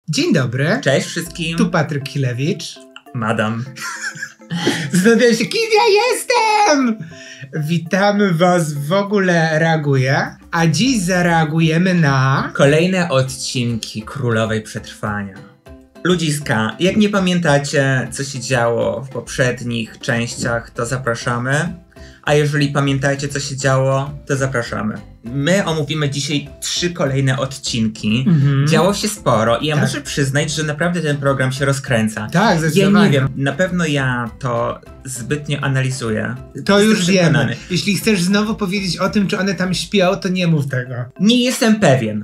Dzień dobry. Cześć wszystkim. Tu Patryk Chilewicz. Madam. Zastanawiam się, kim ja jestem! Witamy was w ogóle reaguje, a dziś zareagujemy na... Kolejne odcinki Królowej Przetrwania. Ludziska, jak nie pamiętacie, co się działo w poprzednich częściach, to zapraszamy. A jeżeli pamiętacie, co się działo, to zapraszamy. My omówimy dzisiaj 3 kolejne odcinki. Działo się sporo i ja muszę przyznać, że naprawdę ten program się rozkręca. Tak, zdecydowanie. Ja nie wiem, na pewno ja to zbytnio analizuję. To już wiemy. Jeśli chcesz znowu powiedzieć o tym, czy one tam śpią, to nie mów tego. Nie jestem pewien.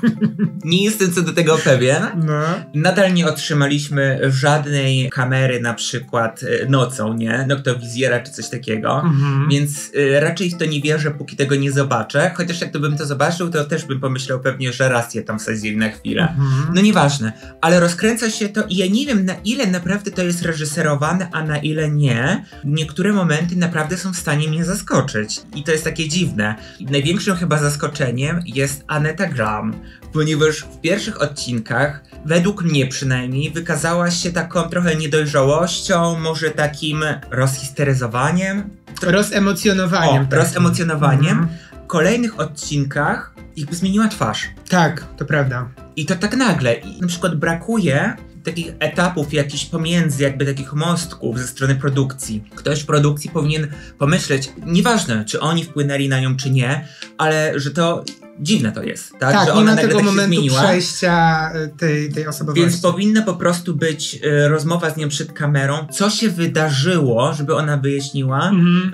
Nie jestem co do tego pewien. No. Nadal nie otrzymaliśmy żadnej kamery, na przykład nocą, nie? Noktowizjera czy coś takiego. Więc raczej w to nie wierzę, póki tego nie zobaczę. Chociaż jak to bym to zobaczył, to też bym pomyślał pewnie, że raz je tam wsadzili na chwilę. No nieważne. Ale rozkręca się to i ja nie wiem, na ile naprawdę to jest reżyserowane, a na ile nie. Niektóre momenty naprawdę są w stanie mnie zaskoczyć. I to jest takie dziwne. Największym chyba zaskoczeniem jest Aneta Graham, ponieważ w pierwszych odcinkach, według mnie przynajmniej, wykazała się taką trochę niedojrzałością, może takim rozhisteryzowaniem. Rozemocjonowaniem. Rozemocjonowaniem. W kolejnych odcinkach jakby zmieniła twarz. Tak, to prawda. I to tak nagle. I na przykład brakuje takich etapów jakichś pomiędzy, jakby takich mostków ze strony produkcji. Ktoś w produkcji powinien pomyśleć, nieważne, czy oni wpłynęli na nią, czy nie, ale że to dziwne to jest, tak? Tak, że nie ona ma nagle tego tak się momentu zmieniła. przejścia tej osobowości. Więc powinna po prostu być rozmowa z nią przed kamerą, co się wydarzyło, żeby ona wyjaśniła,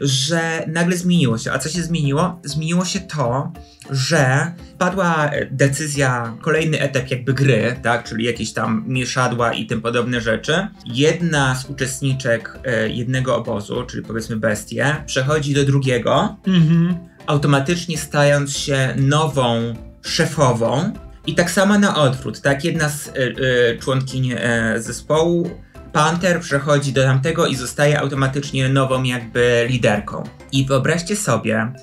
że nagle zmieniło się. A co się zmieniło? Zmieniło się to, że padła decyzja, kolejny etap jakby gry, tak, czyli jakieś tam mieszadła i tym podobne rzeczy. Jedna z uczestniczek jednego obozu, czyli powiedzmy bestie, przechodzi do drugiego, automatycznie stając się nową szefową. I tak samo na odwrót, tak, jedna z członkiń zespołu, Panther, przechodzi do tamtego i zostaje automatycznie nową jakby liderką. I wyobraźcie sobie,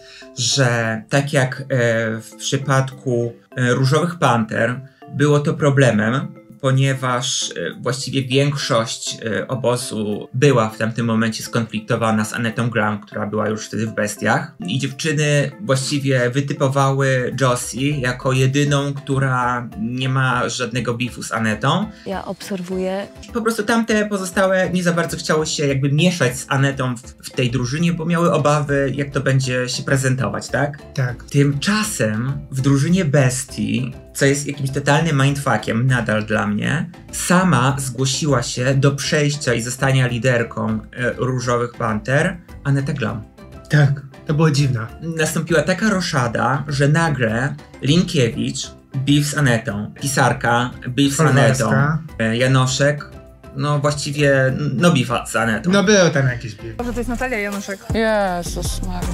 że tak jak w przypadku Różowych Panter było to problemem, ponieważ właściwie większość obozu była w tamtym momencie skonfliktowana z Anetą Graham, która była już wtedy w Bestiach. I dziewczyny właściwie wytypowały Josie jako jedyną, która nie ma żadnego beefu z Anetą. Ja obserwuję. Po prostu tamte pozostałe nie za bardzo chciały się jakby mieszać z Anetą w tej drużynie, bo miały obawy, jak to będzie się prezentować, tak? Tak. Tymczasem w drużynie Bestii, co jest jakimś totalnym mindfuckiem nadal dla mnie, sama zgłosiła się do przejścia i zostania liderką Różowych Panter Aneta Graham. Tak, to było dziwne. Nastąpiła taka roszada, że nagle Linkiewicz, beef z Anetą, pisarka, beef z Anetą, Janoszek, no właściwie, no beef z Anetą. No był tam jakiś beef. Może to jest Natalia Janoszek. Jezus Maria.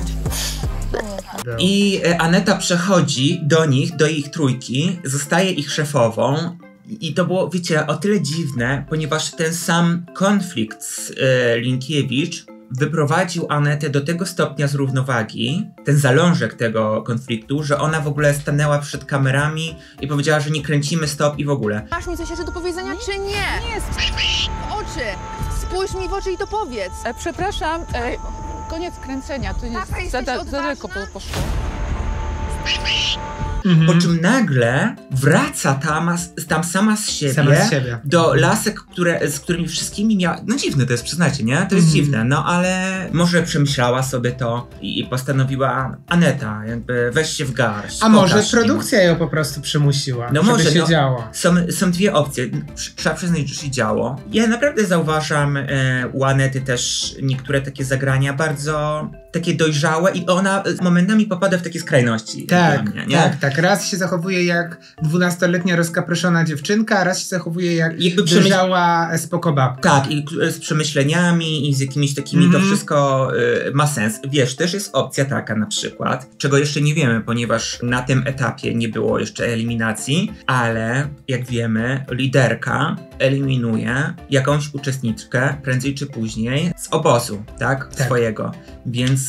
I Aneta przechodzi do nich, do ich trójki, zostaje ich szefową. I to było, wiecie, o tyle dziwne, ponieważ ten sam konflikt z Linkiewicz wyprowadził Anetę do tego stopnia z równowagi, ten zalążek tego konfliktu, że ona w ogóle stanęła przed kamerami i powiedziała, że nie kręcimy, stop i w ogóle. Masz mi coś jeszcze do powiedzenia, czy nie? Nie, w oczy. Spójrz mi w oczy i to powiedz. Przepraszam, koniec kręcenia, to jest za daleko poszło. Po czym nagle wraca tam sama z siebie do lasek, z którymi wszystkimi miała... No dziwne to jest, przyznacie, nie? To jest dziwne, no ale może przemyślała sobie to i postanowiła, Aneta, jakby weź się w garść. A może produkcja ją po prostu przymusiła, no żeby może, się działo. Są dwie opcje. Trzeba przyznać, że się działo. Ja naprawdę zauważam u Anety też niektóre takie zagrania bardzo takie dojrzałe i ona momentami popada w takie skrajności. Tak, mnie, nie? tak. Raz się zachowuje jak 12-letnia rozkapryszona dziewczynka, a raz się zachowuje jak dojrzała spokobabka. Tak, i z przemyśleniami i z jakimiś takimi, to wszystko ma sens. Wiesz, też jest opcja taka na przykład, czego jeszcze nie wiemy, ponieważ na tym etapie nie było jeszcze eliminacji, ale jak wiemy, liderka eliminuje jakąś uczestniczkę prędzej czy później z obozu, tak? Swojego. Więc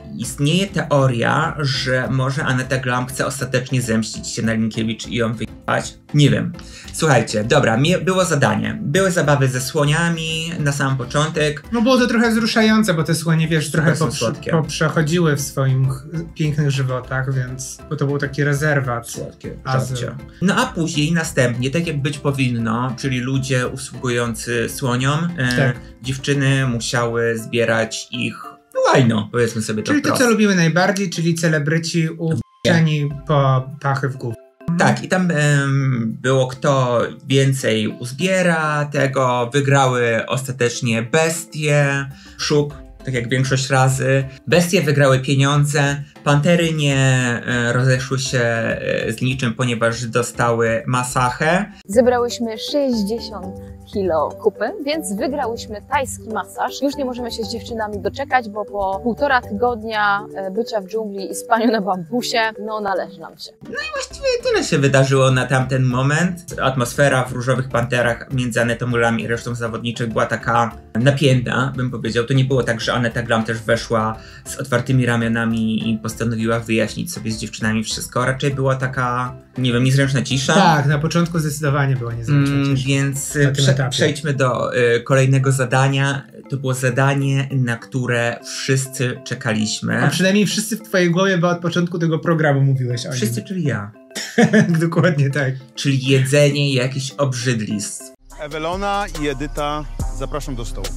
istnieje teoria, że może Aneta Glam chce ostatecznie zemścić się na Linkiewicz i ją wyjechać. Nie wiem. Słuchajcie, dobra, było zadanie. Były zabawy ze słoniami na sam początek. No było to trochę wzruszające, bo te słonie, wiesz, trochę przechodziły w swoim pięknych żywotach, więc bo to był taki rezerwat. Słodkie żarcie. No a później, następnie, tak jak być powinno, czyli ludzie usługujący słoniom, dziewczyny musiały zbierać ich łajno, powiedzmy sobie to czyli wprost. to, co lubimy najbardziej, czyli celebryci uwczeni po pachy w górę. Tak, i tam było kto więcej uzbiera tego, wygrały ostatecznie bestie, szuk, tak jak większość razy. Bestie wygrały pieniądze, pantery nie rozeszły się z niczym, ponieważ dostały masachę. Zebrałyśmy 60 kilo kupy, więc wygrałyśmy tajski masaż. Już nie możemy się z dziewczynami doczekać, bo po 1,5 tygodnia bycia w dżungli i spaniu na bambusie, no należy nam się. No i właściwie tyle się wydarzyło na tamten moment. Atmosfera w Różowych Panterach między Anetą Glam i resztą zawodniczych była taka napięta, bym powiedział. To nie było tak, że Aneta Glam też weszła z otwartymi ramionami i postanowiła wyjaśnić sobie z dziewczynami wszystko. Raczej była taka, nie wiem, niezręczna cisza. Tak, na początku zdecydowanie była niezręczna cisza. Więc przejdźmy do kolejnego zadania. To było zadanie, na które wszyscy czekaliśmy. A przynajmniej wszyscy w twojej głowie, bo od początku tego programu mówiłeś o nim. Wszyscy, czyli ja. Dokładnie tak. Czyli jedzenie jakichś obrzydlistw. Ewelona i Edyta, zapraszam do stołu.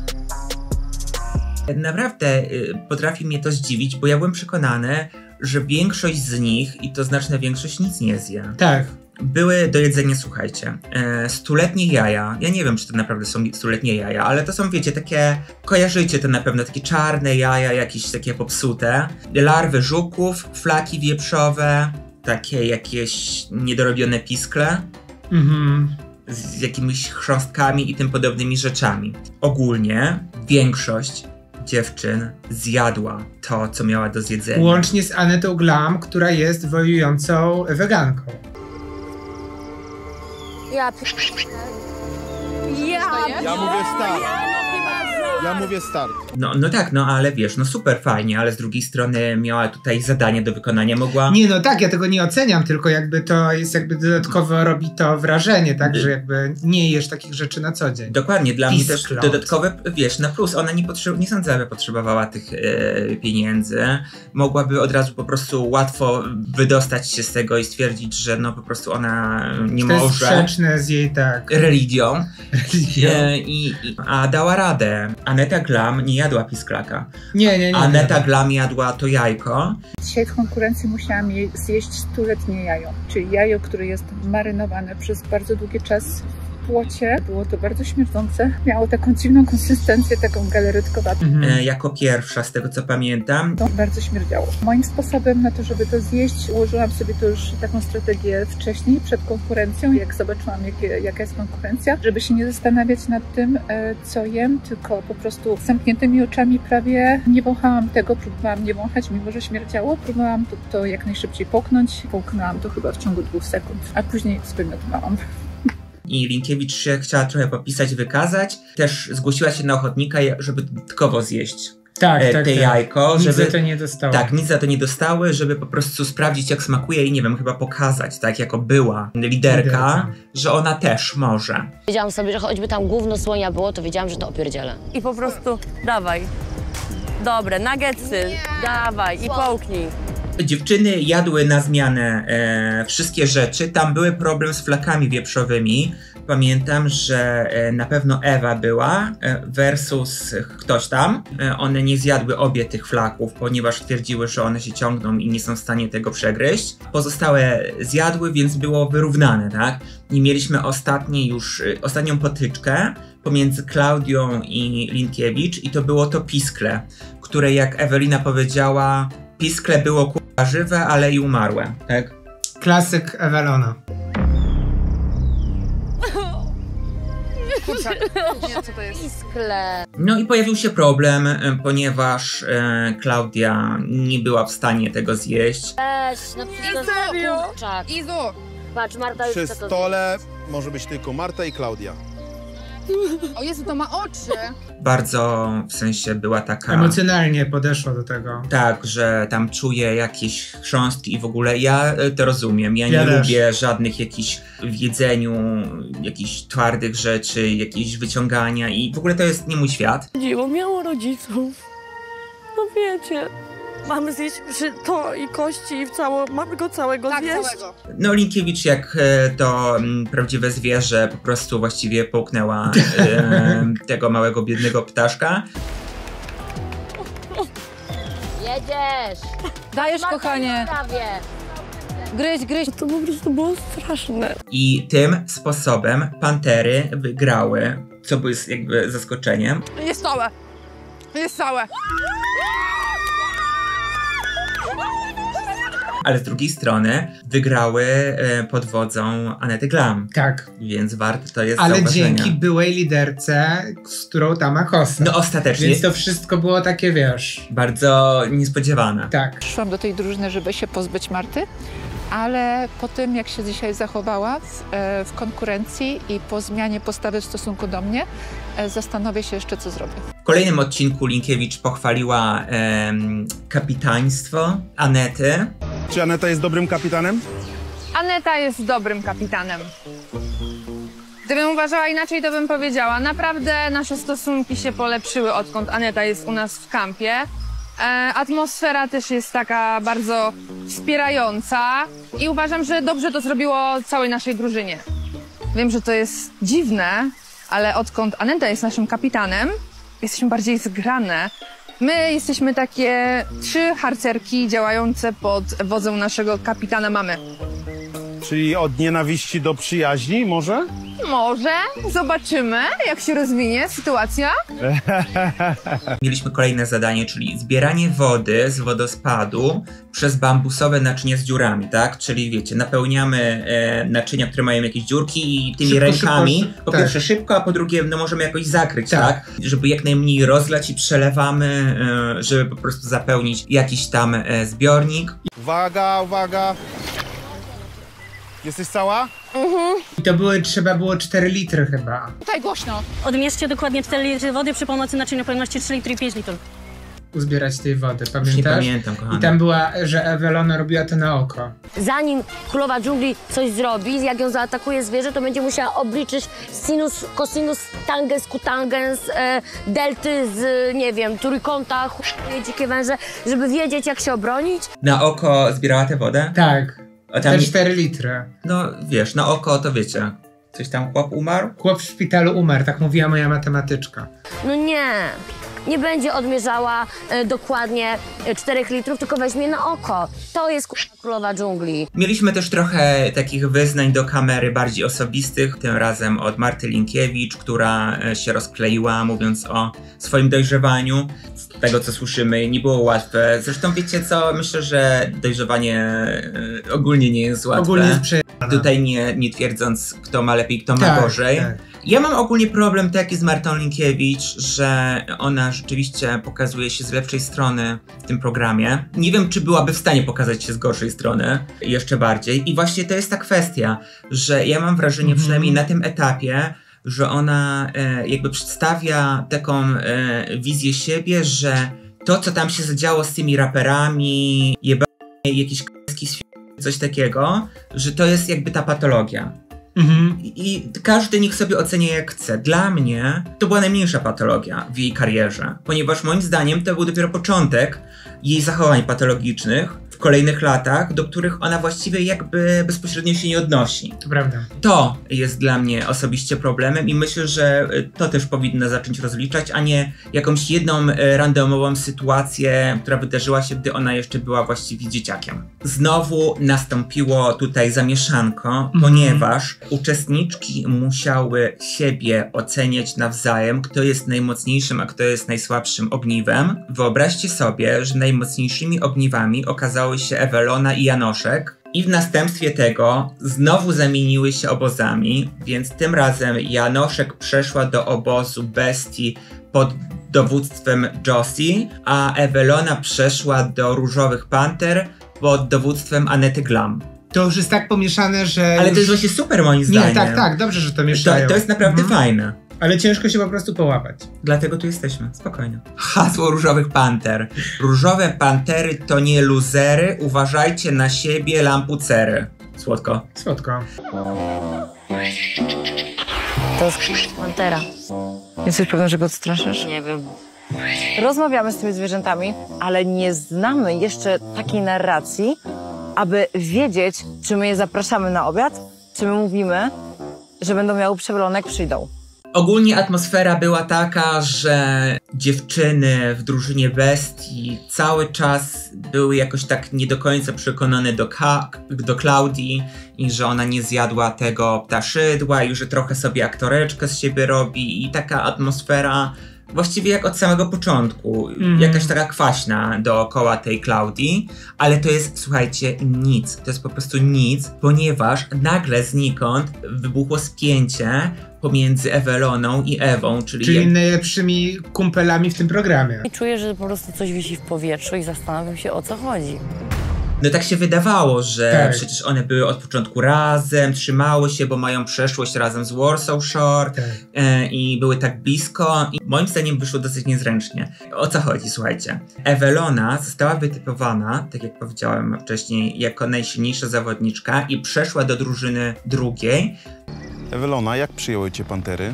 Naprawdę potrafi mnie to zdziwić, bo ja byłem przekonany, że większość z nich, i to znaczna większość, nic nie zje. Tak. Były do jedzenia, słuchajcie, stuletnie jaja. Ja nie wiem, czy to naprawdę są stuletnie jaja, ale to są, wiecie, takie, kojarzycie to na pewno, takie czarne jaja, jakieś takie popsute. Larwy żuków, flaki wieprzowe, takie jakieś niedorobione piskle. Z jakimiś chrząstkami i tym podobnymi rzeczami. Ogólnie większość dziewczyn zjadła to, co miała do zjedzenia. Łącznie z Anetą Glam, która jest wojującą weganką. Ja mówię start. Ja mówię start. No tak, no ale wiesz, no super fajnie, ale z drugiej strony miała tutaj zadanie do wykonania, mogła... Nie, no tak, ja tego nie oceniam, tylko jakby to jest jakby dodatkowo robi to wrażenie, tak, że jakby nie jesz takich rzeczy na co dzień. Dokładnie, dla mnie też dodatkowe, wiesz, na plus, ona nie sądzę, aby potrzebowała tych pieniędzy. Mogłaby od razu po prostu łatwo wydostać się z tego i stwierdzić, że no po prostu ona nie to może... jest sprzeczne z jej, tak... religią. A dała radę. Aneta Glam nie jadła pisklaka. Nie. Aneta Glam jadła to jajko. Dzisiaj w konkurencji musiałam zjeść 100-letnie jajo, czyli jajo, które jest marynowane przez bardzo długi czas w płocie. Było to bardzo śmierdzące. Miało taką dziwną konsystencję, taką galaretkowatą. Jako pierwsza, z tego co pamiętam. To bardzo śmierdziało. Moim sposobem na to, żeby to zjeść, ułożyłam sobie to już taką strategię wcześniej, przed konkurencją, jak zobaczyłam, jaka jest konkurencja, żeby się nie zastanawiać nad tym, co jem, tylko po prostu z zamkniętymi oczami prawie nie wąchałam tego, próbowałam nie wąchać, mimo że śmierdziało, próbowałam to jak najszybciej połknąć. Połknęłam to chyba w ciągu 2 sekund, a później zwymiotowałam. I Linkiewicz się chciała trochę popisać, wykazać. Też zgłosiła się na ochotnika, żeby dodatkowo zjeść te jajko. Nic żeby, za to nie dostały. Tak, nic za to nie dostały, żeby po prostu sprawdzić, jak smakuje i nie wiem, chyba pokazać, tak, jako była liderka, że ona też może. Wiedziałam sobie, że choćby tam gówno słonia było, to wiedziałam, że to opierdzielę. I po prostu dawaj. Dobre, nuggetsy, dawaj i połknij. Dziewczyny jadły na zmianę wszystkie rzeczy. Tam były problem z flakami wieprzowymi. Pamiętam, że na pewno Ewa była versus ktoś tam. One nie zjadły obie tych flaków, ponieważ twierdziły, że one się ciągną i nie są w stanie tego przegryźć. Pozostałe zjadły, więc było wyrównane, tak? I mieliśmy ostatnią potyczkę pomiędzy Klaudią i Linkiewicz i to było to piskle, które, jak Ewelina powiedziała, piskle było żywe, ale i umarłe, tak? Klasyk Ewelona. Nie, co to jest? Piskle. No i pojawił się problem, ponieważ Klaudia nie była w stanie tego zjeść. Weź, no przecież to serio? jest kurczak. Izu! Patrz, Marta już Przy chce to stole może być tylko Marta i Klaudia. O Jezu, to ma oczy. Bardzo, w sensie była taka... Emocjonalnie podeszła do tego. Tak, że tam czuję jakieś chrząstki i w ogóle ja to rozumiem. Ja nie też lubię żadnych jakichś w jedzeniu, jakichś twardych rzeczy, jakieś wyciągania i w ogóle to jest nie mój świat. Dziwo miało rodziców. No wiecie, mamy zjeść to i kości i mamy go całego Tak, zjeść. całego. No Linkiewicz jak to prawdziwe zwierzę po prostu właściwie połknęła tego małego biednego ptaszka. Jedziesz! Dajesz, kochanie. Prawie. Gryź. To po prostu było straszne. I tym sposobem pantery wygrały, co było jakby zaskoczeniem. Jest całe. Jest całe. Ale z drugiej strony wygrały pod wodzą Anety Glam. Tak. Więc warto to jest Ale zauważenia. dzięki byłej liderce, z którą ta ma kosę. No ostatecznie. Więc to wszystko było takie, wiesz... Bardzo niespodziewane. Tak. Szłam do tej drużyny, żeby się pozbyć Marty, ale po tym, jak się dzisiaj zachowała w konkurencji i po zmianie postawy w stosunku do mnie, zastanowię się jeszcze, co zrobię. W kolejnym odcinku Linkiewicz pochwaliła kapitaństwo Anety. Czy Aneta jest dobrym kapitanem? Aneta jest dobrym kapitanem. Gdybym uważała inaczej, to bym powiedziała. Naprawdę nasze stosunki się polepszyły, odkąd Aneta jest u nas w kampie. Atmosfera też jest taka bardzo wspierająca i uważam, że dobrze to zrobiło całej naszej drużynie. Wiem, że to jest dziwne, ale odkąd Aneta jest naszym kapitanem, jesteśmy bardziej zgrane. My jesteśmy takie 3 harcerki działające pod wodzą naszego kapitana mamy. Czyli od nienawiści do przyjaźni może? Może, zobaczymy, jak się rozwinie sytuacja. Mieliśmy kolejne zadanie, czyli zbieranie wody z wodospadu przez bambusowe naczynia z dziurami, tak? Czyli wiecie, napełniamy naczynia, które mają jakieś dziurki i tymi rękami, po pierwsze szybko, a po drugie no możemy jakoś zakryć, tak? Żeby jak najmniej rozlać i przelewamy, żeby po prostu zapełnić jakiś tam zbiornik. Uwaga. Jesteś cała? I to trzeba było 4 litry chyba. Tutaj głośno. Odmierzcie dokładnie 4 litry wody przy pomocy naczynia pojemności 3 litry i 5 litrów. Uzbierać tej wody, Już pamiętasz? nie pamiętam, kochana. I tam była, że Ewelona robiła to na oko. Zanim królowa dżungli coś zrobi, jak ją zaatakuje zwierzę, to będzie musiała obliczyć sinus, cosinus, tangens, kutangens, delty z, nie wiem, trójkąta, dzikie węże, żeby wiedzieć, jak się obronić. Na oko zbierała tę wodę? Tak. A tam Te 4 litry. No wiesz, na oko to wiecie. Coś tam chłop umarł? Chłop w szpitalu umarł, tak mówiła moja matematyczka. No nie będzie odmierzała dokładnie 4 litrów, tylko weźmie na oko. To jest królowa dżungli. Mieliśmy też trochę takich wyznań do kamery bardziej osobistych, tym razem od Marty Linkiewicz, która się rozkleiła, mówiąc o swoim dojrzewaniu. Z tego, co słyszymy, nie było łatwe. Zresztą wiecie co, myślę, że dojrzewanie ogólnie nie jest łatwe. Ogólnie jest przejechane. Tutaj nie twierdząc, kto ma lepiej, kto ma gorzej. Tak. Ja mam ogólnie problem taki z Martą Linkiewicz, że ona rzeczywiście pokazuje się z lepszej strony w tym programie. Nie wiem, czy byłaby w stanie pokazać się z gorszej strony jeszcze bardziej. I właśnie to jest ta kwestia, że ja mam wrażenie, przynajmniej na tym etapie, że ona jakby przedstawia taką wizję siebie, że to, co tam się zadziało z tymi raperami, jakiś coś takiego, że to jest jakby ta patologia. I każdy niech sobie ocenia jak chce. Dla mnie to była najmniejsza patologia w jej karierze, ponieważ moim zdaniem to był dopiero początek jej zachowań patologicznych w kolejnych latach, do których ona właściwie jakby bezpośrednio się nie odnosi. To prawda. To jest dla mnie osobiście problemem i myślę, że to też powinno zacząć rozliczać, a nie jakąś jedną randomową sytuację, która wydarzyła się, gdy ona jeszcze była właściwie dzieciakiem. Znowu nastąpiło tutaj zamieszanko, ponieważ uczestniczki musiały siebie oceniać nawzajem, kto jest najmocniejszym, a kto jest najsłabszym ogniwem. Wyobraźcie sobie, że najmocniejszymi ogniwami okazały się Ewelona i Janoszek. I w następstwie tego znowu zamieniły się obozami, więc tym razem Janoszek przeszła do obozu bestii pod dowództwem Josie, a Ewelona przeszła do Różowych Panter pod dowództwem Anety Glam. To już jest tak pomieszane, że... Ale to jest właśnie super moim zdaniem. Nie, tak, dobrze, że to mieszają. To jest naprawdę fajne. Ale ciężko się po prostu połapać. Dlatego tu jesteśmy, spokojnie. Hasło Różowych Panter. Różowe pantery to nie luzery, uważajcie na siebie, lampucery. Słodko. Słodko. To jest pantera. Jesteś pewna, że go odstraszysz? Nie wiem. Rozmawiamy z tymi zwierzętami, ale nie znamy jeszcze takiej narracji, aby wiedzieć, czy my je zapraszamy na obiad, czy my mówimy, że będą miały przewalone, jak przyjdą. Ogólnie atmosfera była taka, że dziewczyny w drużynie bestii cały czas były jakoś tak nie do końca przekonane do Klaudii i że ona nie zjadła tego ptaszydła i że trochę sobie aktoreczkę z siebie robi i taka atmosfera właściwie jak od samego początku, jakaś taka kwaśna dookoła tej Klaudii, ale to jest, słuchajcie, nic, to jest po prostu nic, ponieważ nagle znikąd wybuchło spięcie pomiędzy Eweloną i Ewą, czyli najlepszymi kumpelami w tym programie. I czuję, że po prostu coś wisi w powietrzu i zastanawiam się, o co chodzi. No tak się wydawało, że tak. Przecież one były od początku razem, trzymały się, bo mają przeszłość razem z Warsaw Shore i były tak blisko i moim zdaniem wyszło dosyć niezręcznie. O co chodzi, słuchajcie? Ewelona została wytypowana, tak jak powiedziałem wcześniej, jako najsilniejsza zawodniczka i przeszła do drużyny drugiej. Ewelona, jak przyjęły cię pantery?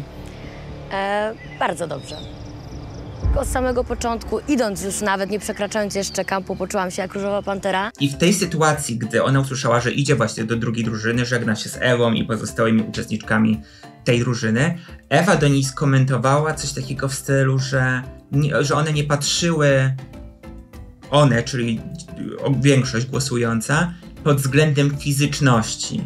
Bardzo dobrze. Od samego początku, idąc już nawet, nie przekraczając jeszcze kampu, poczułam się jak różowa pantera. I w tej sytuacji, gdy ona usłyszała, że idzie właśnie do drugiej drużyny, żegna się z Ewą i pozostałymi uczestniczkami tej drużyny, Ewa do niej skomentowała coś takiego w stylu, że one nie patrzyły, czyli większość głosująca, pod względem fizyczności.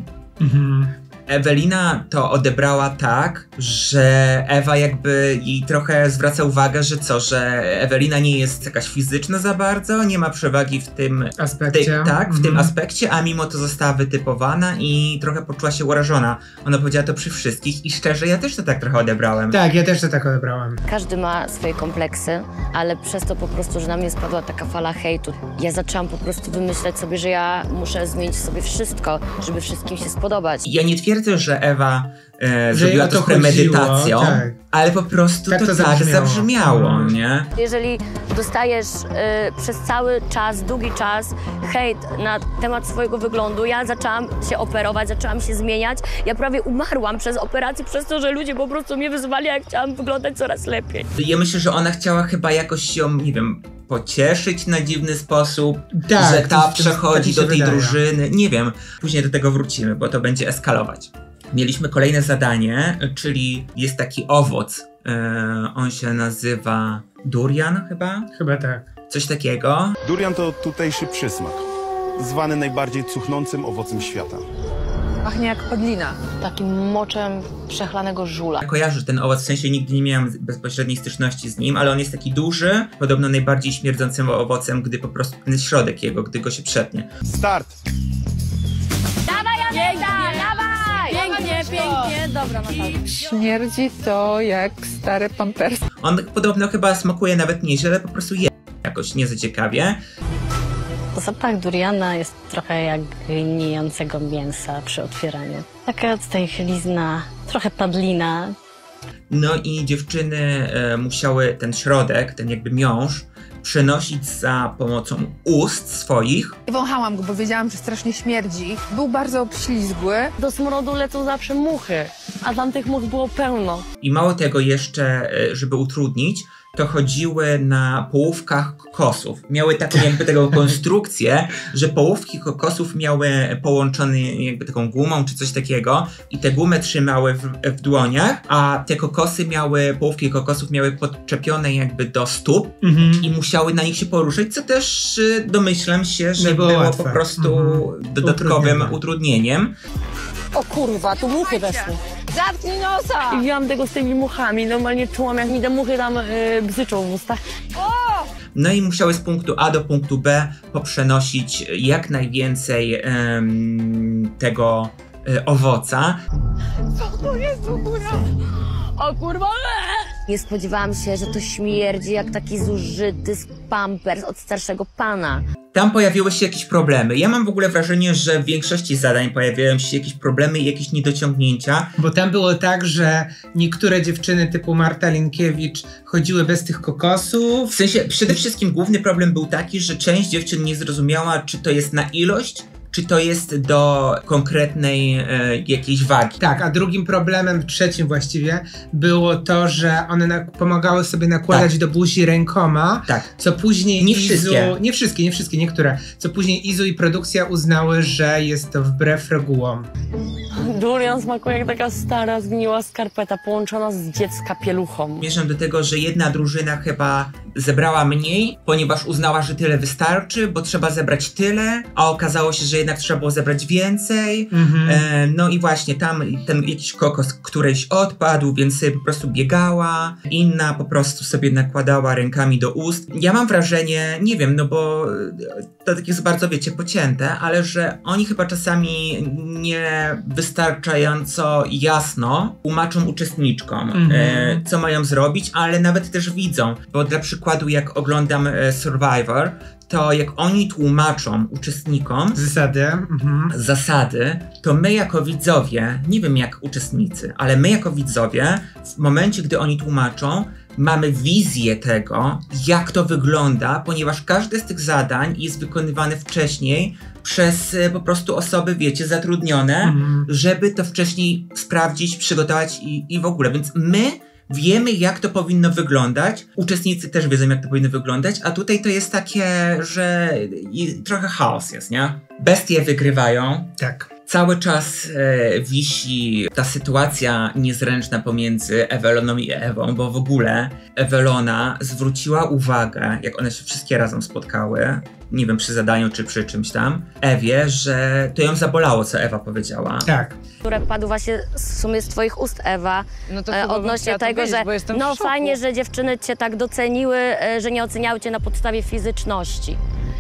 Ewelina to odebrała tak, że Ewa jakby jej trochę zwraca uwagę, że Ewelina nie jest jakaś fizyczna za bardzo, nie ma przewagi w tym aspekcie, w tym aspekcie, a mimo to została wytypowana i trochę poczuła się urażona. Ona powiedziała to przy wszystkich i szczerze, ja też to tak trochę odebrałem. Tak, ja też to tak odebrałem. Każdy ma swoje kompleksy, ale przez to po prostu, że na mnie spadła taka fala hejtu, ja zaczęłam po prostu wymyślać sobie, że ja muszę zmienić sobie wszystko, żeby wszystkim się spodobać. Ja nie twierdzę, że Ewa zrobiła to z premedytacją, ale po prostu to tak zabrzmiało, nie? Jeżeli dostajesz przez cały czas, długi czas hejt na temat swojego wyglądu, ja zaczęłam się operować, zaczęłam się zmieniać. Ja prawie umarłam przez operację, przez to, że ludzie po prostu mnie wyzwali, a ja chciałam wyglądać coraz lepiej. Ja myślę, że ona chciała chyba jakoś ją, nie wiem, pocieszyć na dziwny sposób, że ta przechodzi do tej drużyny. Nie wiem, później do tego wrócimy, bo to będzie eskalować. Mieliśmy kolejne zadanie, czyli jest taki owoc. On się nazywa durian chyba? Chyba tak. Coś takiego. Durian to tutejszy przysmak, zwany najbardziej cuchnącym owocem świata. Pachnie jak podlina. Takim moczem przechlanego żula. Kojarzę ten owoc, w sensie nigdy nie miałem bezpośredniej styczności z nim, ale on jest taki duży, podobno najbardziej śmierdzącym owocem, gdy po prostu ten środek jego, gdy go się przetnie. Start! Dawaj, Aneta, dawaj! Pięknie, dobra, Natalia. Śmierdzi to jak stare pampersy. On podobno chyba smakuje nawet nieźle, ale po prostu je jakoś nie za ciekawie. Zapach duriana jest trochę jak gnijącego mięsa przy otwieraniu. Taka tutaj chlizna, trochę padlina. No i dziewczyny musiały ten środek, ten jakby miąższ, przenosić za pomocą ust swoich. Wąchałam go, bo wiedziałam, że strasznie śmierdzi. Był bardzo obślizgły. Do smrodu lecą zawsze muchy, a tam tych much było pełno. I mało tego jeszcze, żeby utrudnić, to chodziły na połówkach kokosów. Miały taką jakby taką konstrukcję, że połówki kokosów miały połączone jakby taką gumą czy coś takiego i tę gumę trzymały w dłoniach, a te kokosy połówki kokosów miały podczepione jakby do stóp i musiały na nich się poruszać, co też domyślam się, że było po prostu dodatkowym utrudnieniem. O kurwa, tu muchy weszły. Zamknij nosa! I wziąłam tego z tymi muchami, normalnie czułam, jak mi te muchy tam bzyczą w ustach. No i musiały z punktu A do punktu B poprzenosić jak najwięcej tego owoca. Co to jest w ogóle? O kurwa! Nie spodziewałam się, że to śmierdzi jak taki zużyty pampers od starszego pana. Tam pojawiły się jakieś problemy. Ja mam w ogóle wrażenie, że w większości zadań pojawiają się jakieś problemy i jakieś niedociągnięcia. Bo tam było tak, że niektóre dziewczyny typu Marta Linkiewicz chodziły bez tych kokosów. W sensie, przede wszystkim główny problem był taki, że część dziewczyn nie zrozumiała, czy to jest na ilość, czy to jest do konkretnej jakiejś wagi. Tak, a drugim problemem, trzecim właściwie, było to, że one pomagały sobie nakładać do buzi rękoma, co później Nie Izu... wszystkie. Nie wszystkie, niektóre. Co później Izu i produkcja uznały, że jest to wbrew regułom. Durian smakuje jak taka stara, zgniła skarpeta połączona z dziecka pieluchą. Zmierzam do tego, że jedna drużyna chyba zebrała mniej, ponieważ uznała, że tyle wystarczy, bo trzeba zebrać tyle, a okazało się, że jednak trzeba było zebrać więcej. No i właśnie tam ten jakiś kokos któryś odpadł, więc sobie po prostu biegała, inna po prostu sobie nakładała rękami do ust. Ja mam wrażenie, nie wiem, no bo to takie jest bardzo, wiecie, pocięte, ale że oni chyba czasami nie wystarczająco jasno tłumaczą uczestniczkom, co mają zrobić, ale nawet też widzą, bo dla przykładu jak oglądam Survivor, to jak oni tłumaczą uczestnikom zasady, to my jako widzowie, nie wiem jak uczestnicy, ale my jako widzowie w momencie, gdy oni tłumaczą, mamy wizję tego, jak to wygląda, ponieważ każde z tych zadań jest wykonywane wcześniej przez po prostu osoby, wiecie, zatrudnione, żeby to wcześniej sprawdzić, przygotować i w ogóle. Więc my wiemy, jak to powinno wyglądać. Uczestnicy też wiedzą, jak to powinno wyglądać, a tutaj to jest takie, że trochę chaos jest, nie? Bestie wygrywają. Tak. Cały czas wisi ta sytuacja niezręczna pomiędzy Eweloną i Ewą, bo w ogóle Ewelona zwróciła uwagę, jak one się wszystkie razem spotkały, nie wiem, przy zadaniu czy przy czymś tam, Ewie, że to ją zabolało, co Ewa powiedziała. Tak. Które padł właśnie w sumie z twoich ust, Ewa, No to chyba odnośnie tego, wiedzieć, bo że jestem w no szoku. fajnie, że dziewczyny cię tak doceniły, że nie oceniały cię na podstawie fizyczności.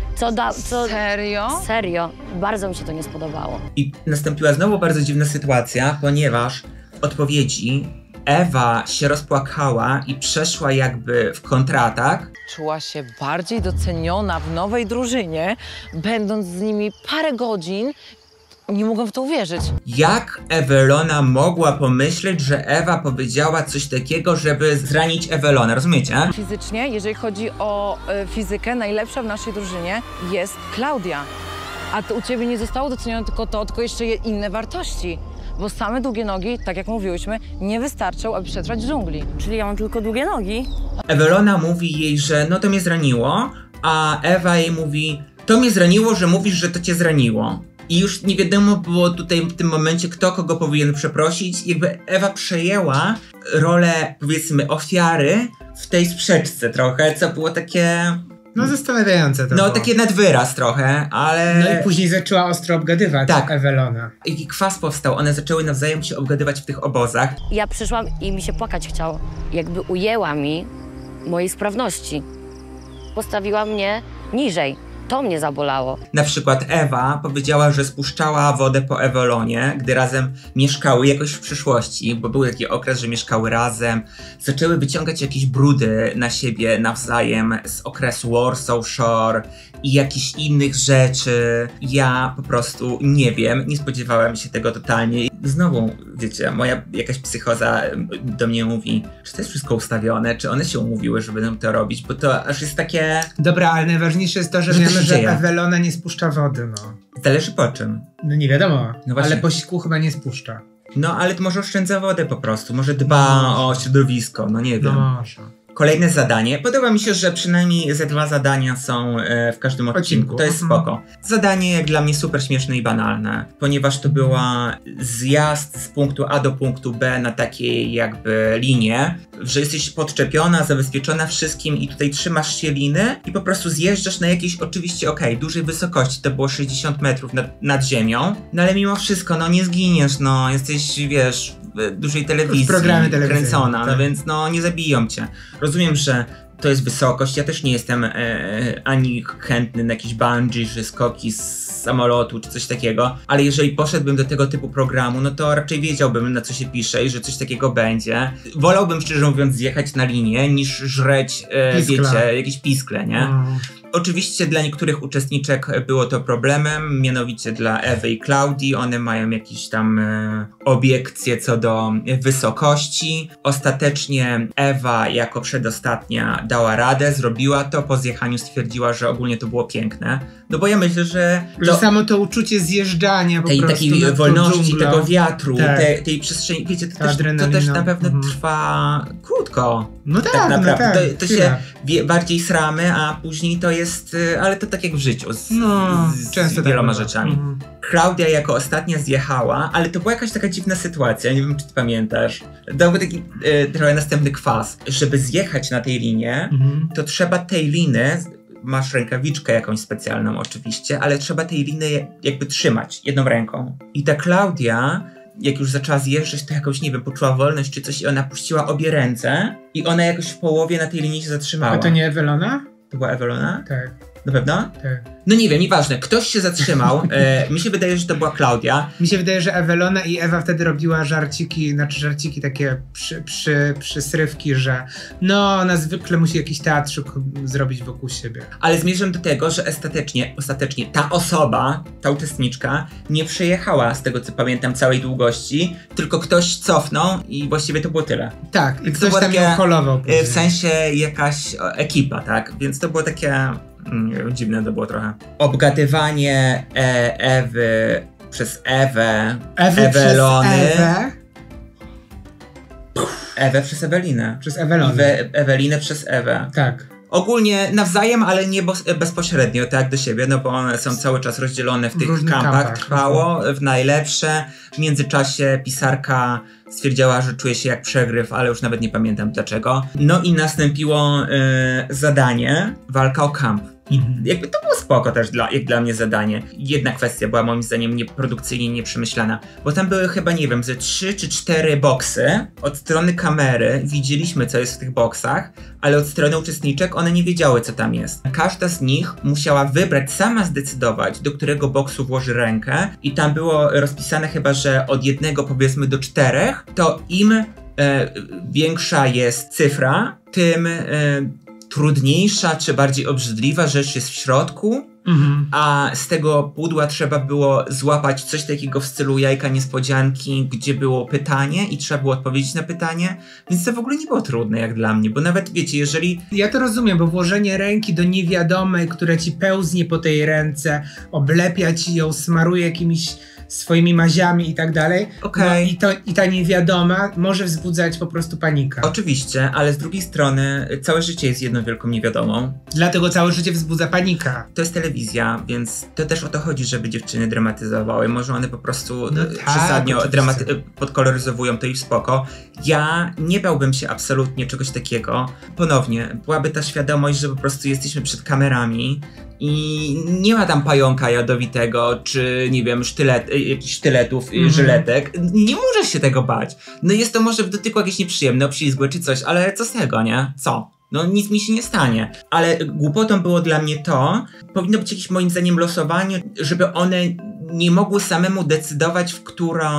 Serio? Serio. Bardzo mi się to nie spodobało. I nastąpiła znowu bardzo dziwna sytuacja, ponieważ w odpowiedzi Ewa się rozpłakała i przeszła jakby w kontratak. Czuła się bardziej doceniona w nowej drużynie, będąc z nimi parę godzin. Nie mogłam w to uwierzyć. Jak Ewelona mogła pomyśleć, że Ewa powiedziała coś takiego, żeby zranić Ewelonę, rozumiecie? Fizycznie, jeżeli chodzi o fizykę, najlepsza w naszej drużynie jest Klaudia. A to u ciebie nie zostało docenione tylko to, tylko jeszcze inne wartości. Bo same długie nogi, tak jak mówiłyśmy, nie wystarczą, aby przetrwać w dżungli. Czyli ja mam tylko długie nogi? Ewelona mówi jej, że no to mnie zraniło, a Ewa jej mówi, to mnie zraniło, że mówisz, że to cię zraniło. I już nie wiadomo było tutaj w tym momencie, kto kogo powinien przeprosić. Jakby Ewa przejęła rolę, powiedzmy, ofiary w tej sprzeczce trochę, co było takie... No zastanawiające to No było. takie nadwyraz trochę, ale... No i później zaczęła ostro obgadywać Ewelona. I kwas powstał, one zaczęły nawzajem się obgadywać w tych obozach. Ja przyszłam i mi się płakać chciało. Jakby ujęła mi mojej sprawności. Postawiła mnie niżej. To mnie zabolało. Na przykład Ewa powiedziała, że spuszczała wodę po Ewelonie, gdy razem mieszkały jakoś w przyszłości, bo był taki okres, że mieszkały razem. Zaczęły wyciągać jakieś brudy na siebie nawzajem z okresu Warsaw Shore i jakichś innych rzeczy. Ja po prostu nie wiem, nie spodziewałem się tego totalnie. Znowu, wiecie, moja jakaś psychoza do mnie mówi, czy to jest wszystko ustawione, czy one się umówiły, że będą to robić, bo to aż jest takie... Dobra, ale najważniejsze jest to, że wiemy, że Ewelona nie spuszcza wody, no. Zależy po czym. No nie wiadomo, no właśnie. Ale po siku chyba nie spuszcza. No ale to może oszczędza wodę po prostu, może dba o środowisko, no nie wiem. No może. Kolejne zadanie. Podoba mi się, że przynajmniej ze 2 zadania są w każdym odcinku. To jest spoko. Zadanie jak dla mnie super śmieszne i banalne, ponieważ to była zjazd z punktu A do punktu B na takiej jakby linie, że jesteś podczepiona, zabezpieczona wszystkim i tutaj trzymasz się liny i po prostu zjeżdżasz na jakiejś oczywiście dużej wysokości. To było 60 metrów nad ziemią, no ale mimo wszystko, no nie zginiesz, no jesteś, wiesz, w dużej telewizji, w programie telewizyjnym, kręcona, tak. no więc no nie zabiją cię. Rozumiem, że to jest wysokość. Ja też nie jestem ani chętny na jakiś bungee, czy skoki z samolotu, czy coś takiego, ale jeżeli poszedłbym do tego typu programu, no to raczej wiedziałbym, na co się pisze i że coś takiego będzie. Wolałbym, szczerze mówiąc, zjechać na linię, niż żreć, wiecie, jakieś piskle, nie? Oczywiście dla niektórych uczestniczek było to problemem, mianowicie dla Ewy i Klaudii. One mają jakieś tam obiekcje co do wysokości. Ostatecznie Ewa jako przedostatnia dała radę, zrobiła to. Po zjechaniu stwierdziła, że ogólnie to było piękne. No bo ja myślę, że samo to uczucie zjeżdżania tej takiej wolności, tego wiatru, tej przestrzeni, wiecie, to też na pewno trwa krótko. No tak, tak naprawdę. No to się bardziej sramy, a później to jest, ale to tak jak w życiu, z wieloma rzeczami. Klaudia jako ostatnia zjechała, ale to była jakaś taka dziwna sytuacja, nie wiem, czy ty pamiętasz. To był taki trochę następny kwas. Żeby zjechać na tej linie, to trzeba tej liny, masz rękawiczkę jakąś specjalną oczywiście, ale trzeba tej liny jakby trzymać jedną ręką. I ta Klaudia, jak już zaczęła zjeżdżać, to jakoś, nie wiem, poczuła wolność czy coś i ona puściła obie ręce i ona jakoś w połowie na tej linii się zatrzymała. A to nie Ewelona? To była Ewelona? Tak. Na pewno? Tak. No nie wiem, nieważne. Ktoś się zatrzymał. Mi się wydaje, że to była Klaudia. Mi się wydaje, że Ewelona i Ewa wtedy robiła żarciki takie przysrywki, że no, ona zwykle musi jakiś teatrzyk zrobić wokół siebie. Ale zmierzam do tego, że ostatecznie ta osoba, ta uczestniczka, nie przejechała, z tego co pamiętam, całej długości, tylko ktoś cofnął i właściwie to było tyle. Tak, i ktoś tam ją holował. W sensie jakaś ekipa, tak? Więc to było takie... Nie wiem, dziwne to było trochę. Obgadywanie Ewy przez Ewę, Ewelony. Ewę przez Ewelinę. Przez Ewelonę. Ewelinę przez Ewę. Tak. Ogólnie nawzajem, ale nie bezpośrednio, tak, do siebie, no bo one są cały czas rozdzielone w tych kampach. Trwało w najlepsze. W międzyczasie pisarka stwierdziła, że czuje się jak przegryw, ale już nawet nie pamiętam dlaczego. No i nastąpiło zadanie, walka o kamp. I jakby to było spoko też jak dla mnie zadanie. Jedna kwestia była moim zdaniem nieprodukcyjnie nieprzemyślana, bo tam były chyba, nie wiem, ze 3 czy 4 boksy. Od strony kamery widzieliśmy, co jest w tych boksach, ale od strony uczestniczek one nie wiedziały, co tam jest. Każda z nich musiała wybrać, sama zdecydować, do którego boksu włoży rękę i tam było rozpisane chyba, że od 1 powiedzmy do 4, to im większa jest cyfra, tym trudniejsza czy bardziej obrzydliwa rzecz jest w środku, a z tego pudła trzeba było złapać coś takiego w stylu jajka niespodzianki, gdzie było pytanie i trzeba było odpowiedzieć na pytanie, więc to w ogóle nie było trudne jak dla mnie, bo nawet wiecie, jeżeli... Ja to rozumiem, bo włożenie ręki do niewiadomej, która ci pełznie po tej ręce, oblepia ci ją, smaruje jakimiś swoimi maziami i tak dalej, no i ta niewiadoma może wzbudzać po prostu panikę. Oczywiście, ale z drugiej strony całe życie jest jedną wielką niewiadomą. Dlatego całe życie wzbudza panika. To jest telewizja, więc to też o to chodzi, żeby dziewczyny dramatyzowały. Może one po prostu przesadnio podkoloryzowują to i spoko. Ja nie bałbym się absolutnie czegoś takiego. Ponownie, byłaby ta świadomość, że po prostu jesteśmy przed kamerami i nie ma tam pająka jadowitego, czy nie wiem, jakichś sztyletów, żyletek. Nie możesz się tego bać. No jest to może w dotyku jakieś nieprzyjemne, obślizgłe czy coś, ale co z tego, nie? Co? No nic mi się nie stanie. Ale głupotą było dla mnie to, powinno być jakieś moim zdaniem losowanie, żeby one nie mogły samemu decydować, w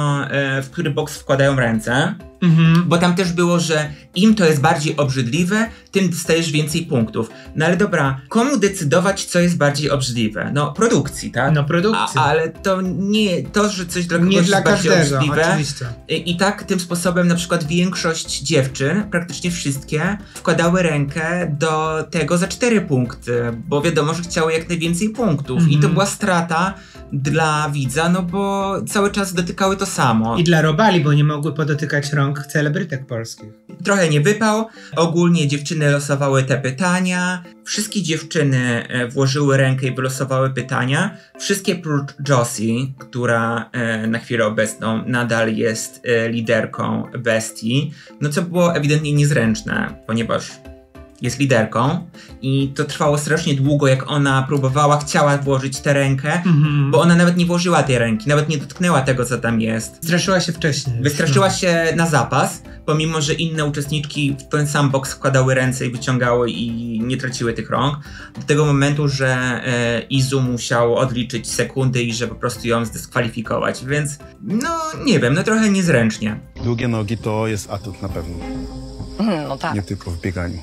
który boks wkładają ręce. Bo tam też było, że im to jest bardziej obrzydliwe, tym dostajesz więcej punktów. No ale dobra, komu decydować, co jest bardziej obrzydliwe? No produkcji, tak? No produkcji. Ale to nie, to, że coś dla kogoś jest bardziej obrzydliwe. Oczywiście. I tak tym sposobem na przykład większość dziewczyn, praktycznie wszystkie, wkładały rękę do tego za 4 punkty, bo wiadomo, że chciały jak najwięcej punktów. I to była strata dla widza, no bo cały czas dotykały to samo. I dla robali, bo nie mogły podotykać rąk celebrytek polskich. Trochę nie wypał. Ogólnie dziewczyny losowały te pytania. Wszystkie dziewczyny włożyły rękę i wylosowały pytania. Wszystkie prócz Josie, która na chwilę obecną nadal jest liderką bestii. No co było ewidentnie niezręczne, ponieważ jest liderką i to trwało strasznie długo, jak ona chciała włożyć tę rękę, bo ona nawet nie włożyła tej ręki, nawet nie dotknęła tego, co tam jest. Straszyła się wcześniej. Wystraszyła się na zapas, pomimo że inne uczestniczki w ten sam boks wkładały ręce i wyciągały i nie traciły tych rąk, do tego momentu, że Izu musiał odliczyć sekundy i że po prostu ją zdyskwalifikować, więc no nie wiem, no trochę niezręcznie. Długie nogi to jest atut na pewno. No tak. Nie tylko w bieganiu.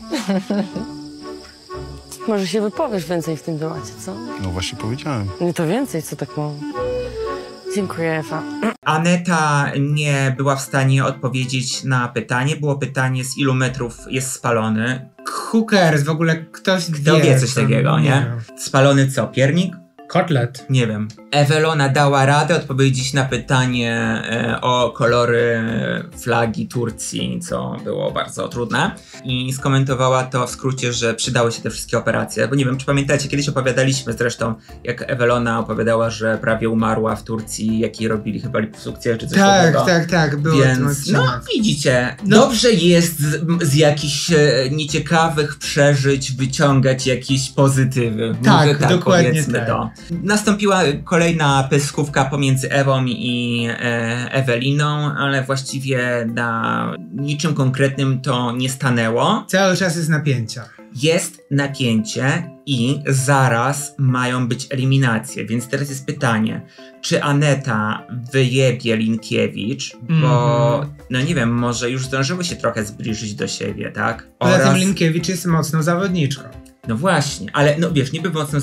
Może się wypowiesz więcej w tym temacie, co? No właśnie powiedziałem. Nie to więcej, co tak mało. Dziękuję, Ewa. Aneta nie była w stanie odpowiedzieć na pytanie. Było pytanie, z ilu metrów jest spalony. Hookers, w ogóle ktoś wie coś takiego, nie? Spalony co, piernik? Kotlet. Nie wiem. Ewelona dała radę odpowiedzieć na pytanie o kolory flagi Turcji, co było bardzo trudne. I skomentowała to w skrócie, że przydały się te wszystkie operacje. Bo nie wiem, czy pamiętacie, kiedyś opowiadaliśmy zresztą, jak Ewelona opowiadała, że prawie umarła w Turcji, jakiej robili chyba liposukcję, czy coś takiego. Tak, było. Więc, no widzicie, dobrze jest z jakichś nieciekawych przeżyć wyciągać jakieś pozytywy. Tak, może dokładnie powiedzmy tak. to. Nastąpiła kolejna pyskówka pomiędzy Ewą i Eweliną, ale właściwie na niczym konkretnym to nie stanęło. Cały czas jest napięcia. Jest napięcie i zaraz mają być eliminacje, więc teraz jest pytanie, czy Aneta wyjebie Linkiewicz, bo no nie wiem, może już zdążyły się trochę zbliżyć do siebie, tak? Poza tym Linkiewicz jest mocną zawodniczką. No właśnie, ale no wiesz, niby mocną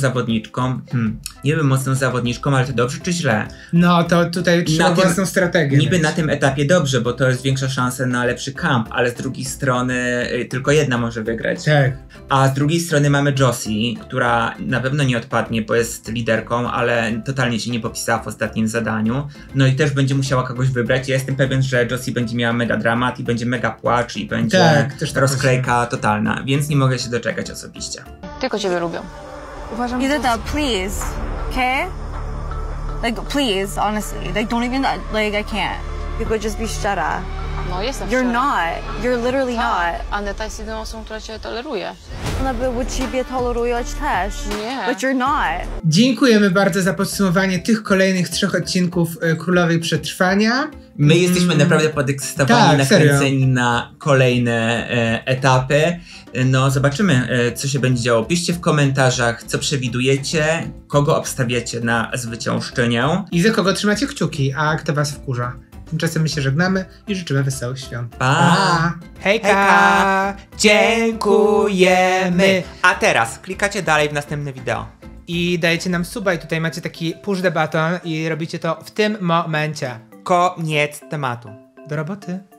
zawodniczką, ale to dobrze czy źle? No to tutaj trzeba własną strategię. Niby na tym etapie dobrze, bo to jest większa szansa na lepszy kamp, ale z drugiej strony tylko jedna może wygrać. Tak. A z drugiej strony mamy Josie, która na pewno nie odpadnie, bo jest liderką, ale totalnie się nie popisała w ostatnim zadaniu. No i też będzie musiała kogoś wybrać. Ja jestem pewien, że Josie będzie miała mega dramat i będzie mega płacz i będzie rozklejka totalna, więc nie mogę się doczekać osobiście. Tylko ciebie lubią. Uważam, Ideta, please, okay? Like, please, honestly, like, don't even, like, I can't. You could just be szczera. No jestem You're szczera. not. You're literally not. Aneta jest jedyną osobą, która cię toleruje. Ona by ciebie tolerować też. Nie. But you're not. Dziękujemy bardzo za podsumowanie tych kolejnych 3 odcinków Królowej Przetrwania. My jesteśmy naprawdę podekscytowani, nakręceni na kolejne etapy. No zobaczymy, co się będzie działo. Piszcie w komentarzach, co przewidujecie, kogo obstawiacie na zwyciężczynię. I za kogo trzymacie kciuki, a kto was wkurza. Tymczasem my się żegnamy i życzymy wesołych świąt. Pa! Hejka! Dziękujemy! A teraz klikacie dalej w następne wideo. I dajecie nam suba i tutaj macie taki push the button i robicie to w tym momencie. Koniec tematu. Do roboty.